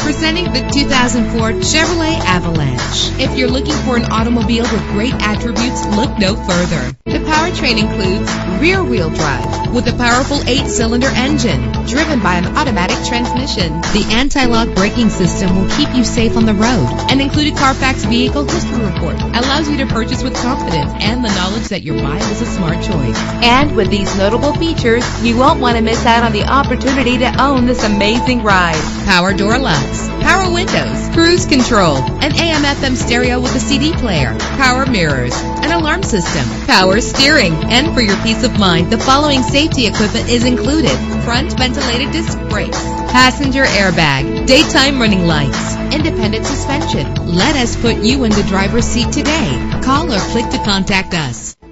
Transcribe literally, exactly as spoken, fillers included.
Presenting the two thousand four Chevrolet Avalanche. If you're looking for an automobile with great attributes, look no further. The powertrain includes rear-wheel drive with a powerful eight-cylinder engine driven by an automatic transmission. The anti-lock braking system will keep you safe on the road. An included Carfax Vehicle History Report allows you to purchase with confidence and the knowledge that your buy was a smart choice. And with these notable features, you won't want to miss out on the opportunity to own this amazing ride. Power door locks, power windows, cruise control, an A M F M stereo with a C D player, power mirrors, an alarm system, power steering. And for your peace of mind, the following safety equipment is included: front ventilated disc brakes, passenger airbag, daytime running lights, independent suspension. Let us put you in the driver's seat today. Call or click to contact us.